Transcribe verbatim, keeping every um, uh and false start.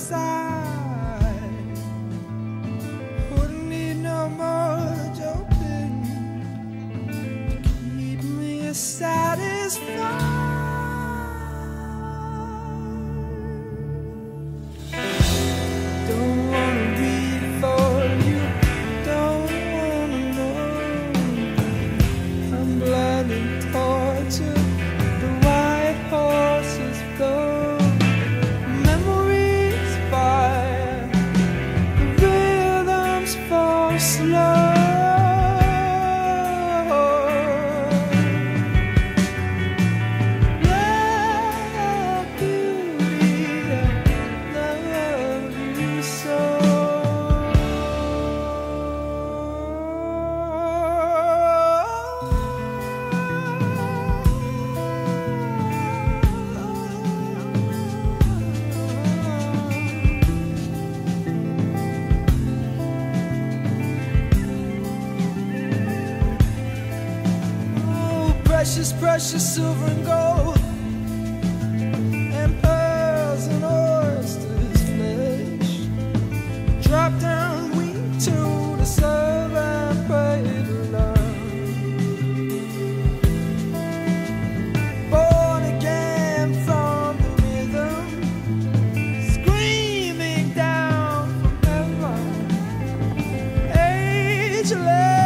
side. Wouldn't need no Mojo Pin to keep me satisfied. Don't wanna read for you, don't wanna know. I'm blind and tortured, the white horses blow. Memories fire, the rhythms fall slow. Love beauty, love you so. Precious, precious silver and gold, and pearls and oysters flesh. Drop down weak to the serve and pray to love. Born again from the rhythm, screaming down from heaven. Ageless.